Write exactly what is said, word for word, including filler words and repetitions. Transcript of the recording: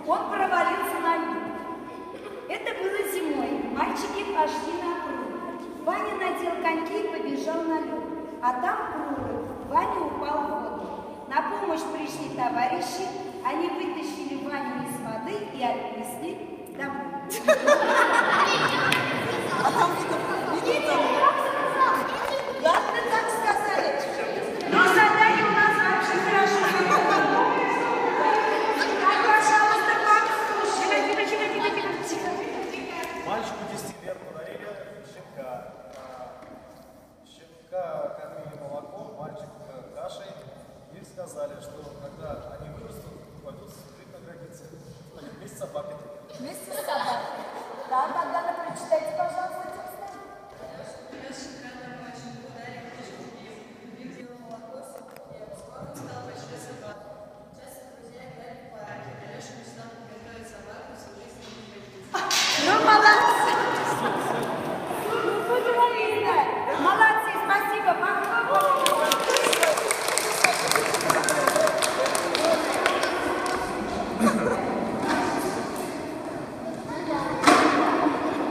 Он провалился на льду. Это было зимой. Мальчики пошли на пруд. Ваня надел коньки и побежал на лед. А там пруд. Ваня упал в воду. На помощь пришли товарищи. Они вытащили Ваню из воды и отнесли домой. А там видно, Ладно, так сказали. Но задание у нас вообще хорошо. Так, пожалуйста, послушай. Мальчику десяти лет подарили щенка. Щенка кормили молоком, мальчик кашей. И сказали, что